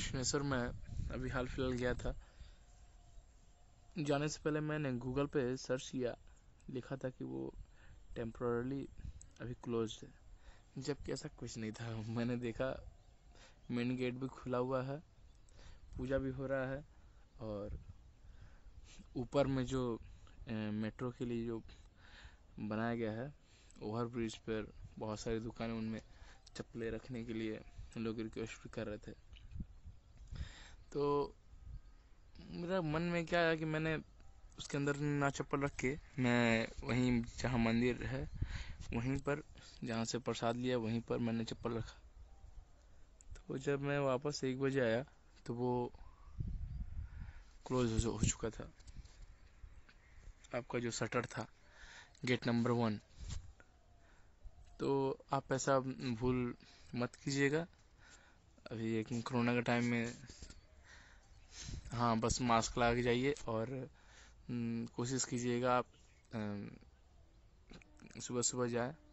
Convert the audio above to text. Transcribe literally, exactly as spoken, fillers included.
दक्षिणेश्वर में अभी हाल फिलहाल गया था। जाने से पहले मैंने गूगल पे सर्च किया, लिखा था कि वो टेम्पोरली अभी क्लोज है, जबकि ऐसा कुछ नहीं था। मैंने देखा मेन गेट भी खुला हुआ है, पूजा भी हो रहा है, और ऊपर में जो मेट्रो के लिए जो बनाया गया है ओवर ब्रिज पर बहुत सारी दुकानें, उनमें चप्पलें रखने के लिए लोग रिक्वेस्ट भी कर रहे थे। तो मेरा मन में क्या है कि मैंने उसके अंदर ना चप्पल रख के मैं वहीं जहाँ मंदिर है वहीं पर, जहाँ से प्रसाद लिया वहीं पर मैंने चप्पल रखा। तो जब मैं वापस एक बजे आया तो वो क्लोज हो, हो चुका था। आपका जो शटर था गेट नंबर वन, तो आप ऐसा भूल मत कीजिएगा अभी एक कोरोना के टाइम में। हाँ, बस मास्क लगा के जाइए, और हम्म, कोशिश कीजिएगा आप सुबह सुबह जाए,